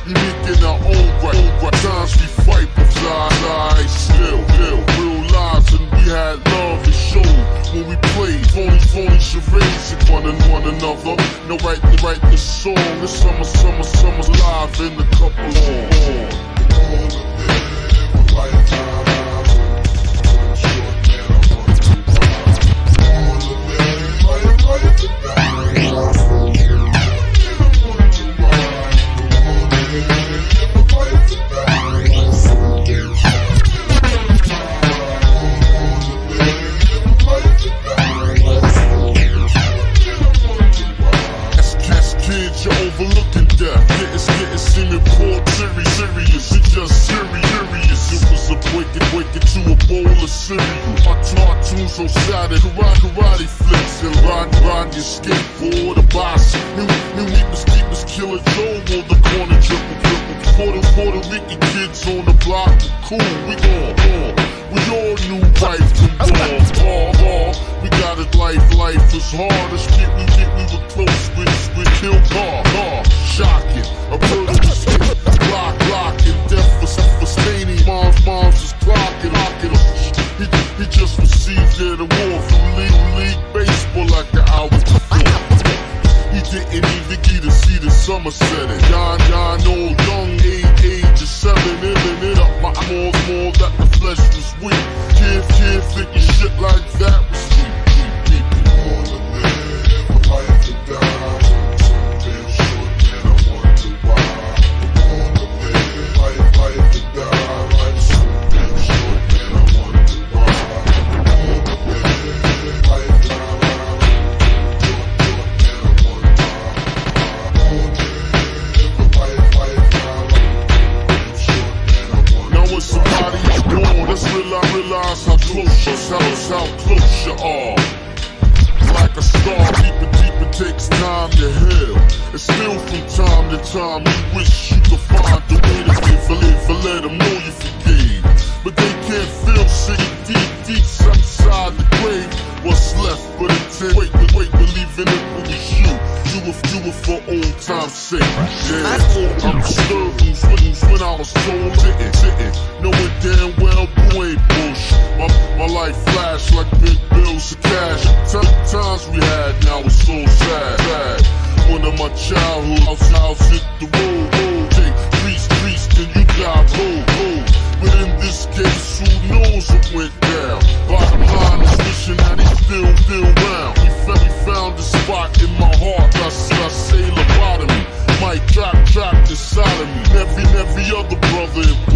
unique in our own right. Times we fight, but fly still. Real lives, and we had love and showed when we played. Phony charades at one another. No write the song. The summer's live in a couple on. Overlooking death, getting seeming poor, serious, it just serious. It was a waking to a bowl of cereal. Cartoons so sad, karate flicks, and ride your skateboard, a bicycle. New keep Killer Joe on the corner, triple. Puerto Rican kids on the block were cool. We all knew right from wrong. We got it, life was hard. The shit we were close with kill car, shocking. A bird was hit, blocking, death for staining. Mom's just clocking. He just received an award from League Baseball like the hour before. He didn't even get to see the summer setting. John old young age of 7, it up my more that the flesh was weak. Kid thinking shit like that was sweet. Realize how close you are. Like a star, deeper takes time to heal. And still from time to time you wish you could find the way to live, let them know you forgave. But they can't feel sick deep inside the grave. What's left but a wait, believing it will be you. Do it for old time's sake. Yeah, I'm disturbed when I was told sitting, knowing damn well boo ain't bullshit. My life flashed like big bills of cash. Times we had, now it's so sad. One of my childhood house hit the road. Take streets, then you got road. But in this case, who knows what went down? Bottom line is wishing that he's still round. He found a spot in my heart. I say lobotomy. Might drop inside of me. Every other brother